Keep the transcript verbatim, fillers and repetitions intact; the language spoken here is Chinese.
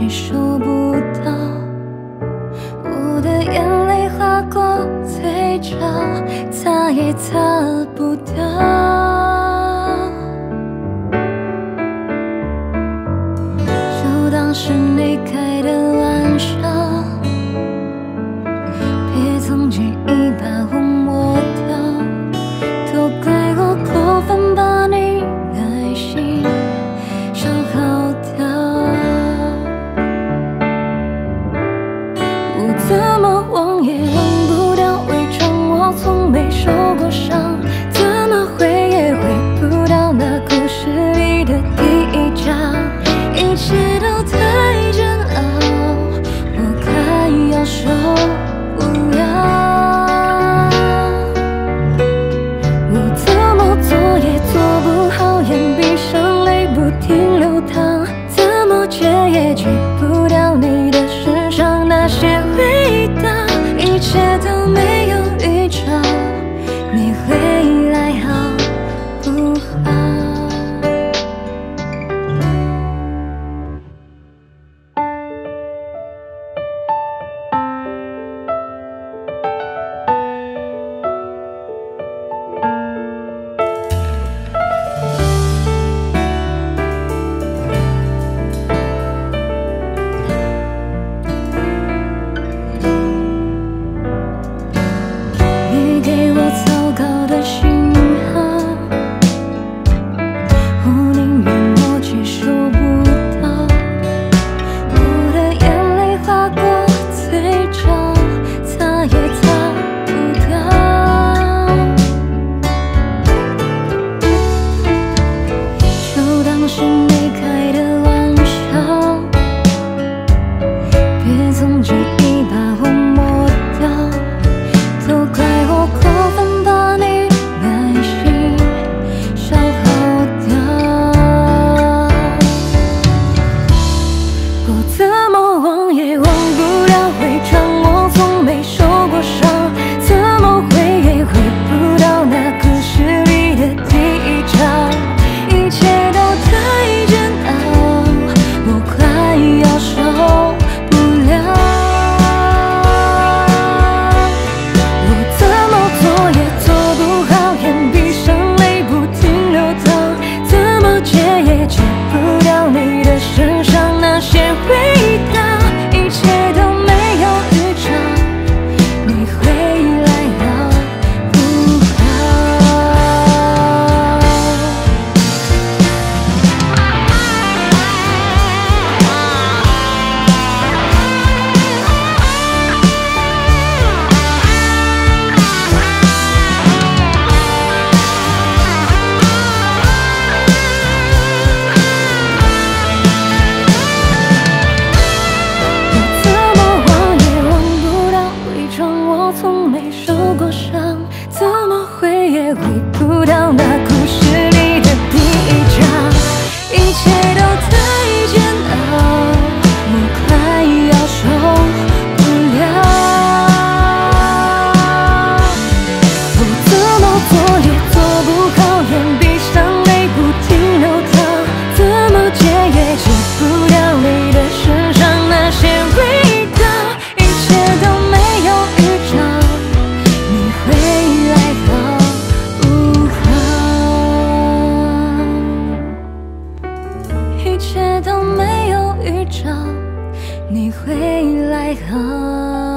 收不到，我的眼泪划过嘴角，擦也擦不掉。就当是你开的玩笑，别总记忆把我抹掉，都怪我过分把你耐心消耗掉。我怎么忘也忘不掉，伪装我从没受过伤，怎么回也回不到那故事里的第一章。一切都太煎熬，我快要受不了。我怎么做也做不好，眼闭上泪不停流淌，怎么戒也戒不掉你的身上那些味道。一切都没有预兆，你会来好不好？一切都没有预兆，你会来好。